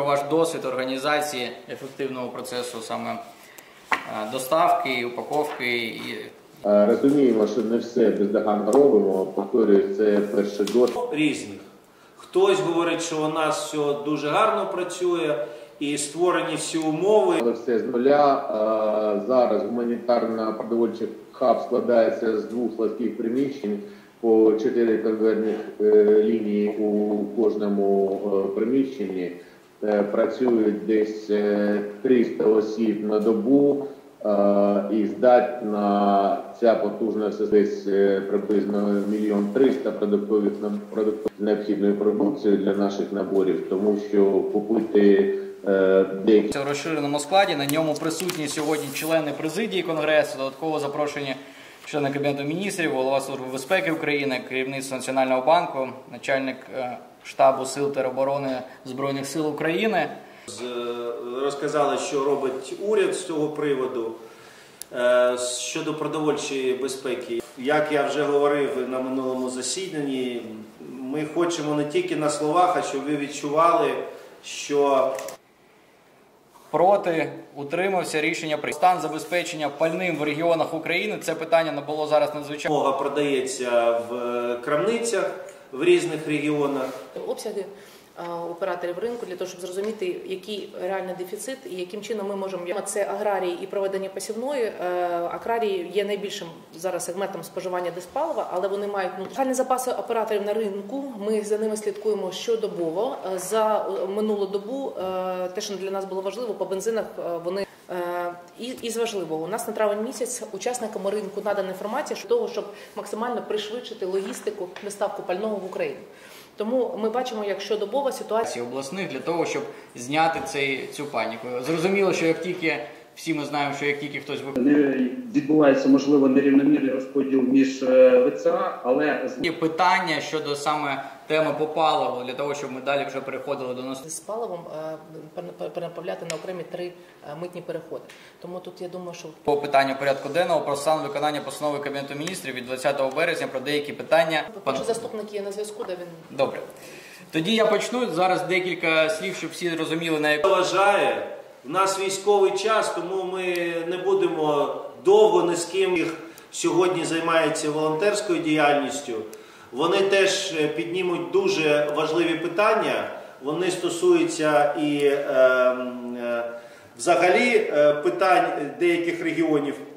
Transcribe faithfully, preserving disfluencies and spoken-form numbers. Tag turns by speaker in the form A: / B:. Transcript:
A: про ваш досвід організації ефективного процесу саме доставки, упаковки. І...
B: Розуміємо, що не все бездоганно робимо, повторюю, це перший досвід.
C: Різних. Хтось говорить, що у нас все дуже гарно працює і створені всі умови.
B: Але все з нуля. Зараз гуманітарно-продовольчий хаб складається з двох складських приміщень, по чотири конвейерних лінії у кожному приміщенні. Працюють десь триста осіб на добу і здатна ця потужність десь приблизно мільйон триста продуктових необхідної продукції для наших наборів, тому що купити деякі...
A: В розширеному складі на ньому присутні сьогодні члени президії Конгресу, додатково запрошені члени Кабінету міністрів, голова Служби безпеки України, керівництво Національного банку, начальник штабу Сил тероборони Збройних сил України.
C: Розказали, що робить уряд з цього приводу щодо продовольчої безпеки. Як я вже говорив на минулому засіданні, ми хочемо не тільки на словах, а щоб ви відчували, що...
A: Проти, утримався рішення про стан забезпечення пальним в регіонах України. Це питання набуло зараз надзвичайно.
C: Допомога продається в крамницях в різних регіонах.
D: Обсяги операторів ринку для того, щоб зрозуміти, який реальний дефіцит і яким чином ми можемо... Це аграрії і проведення посівної. Аграрії є найбільшим зараз сегментом споживання диспалива, але вони мають загальні запаси операторів на ринку. Ми за ними слідкуємо щодобово. За минулу добу, те, що для нас було важливо, по бензинах вони... І, і з важливого, у нас на травень місяць учасникам ринку надана інформація щодо того, щоб максимально пришвидшити логістику доставку пального в Україну. Тому ми бачимо, як щодобова ситуація
A: обласних для того, щоб зняти цей, цю паніку. Зрозуміло, що як тільки, всі ми знаємо, що як тільки хтось...
E: Не відбувається, можливо, нерівномірний розподіл між ВЦА, але...
A: Є питання щодо саме теми по паливу, для того, щоб ми далі вже переходили до нас.
D: З паливом перенаправляти на окремі три митні переходи. Тому тут я думаю, що...
A: По питанню порядку денного про стан виконання постанови Кабінету міністрів від двадцятого березня про деякі питання...
D: Перший заступник є на зв'язку, де він...
A: Добре. Тоді я почну. Зараз декілька слів, щоб всі розуміли, на яку...
C: Вважає, в нас військовий час, тому ми не будемо довго ні з ким їх сьогодні займаються волонтерською діяльністю. Вони теж піднімуть дуже важливі питання. Вони стосуються і е, е, взагалі е, питань деяких регіонів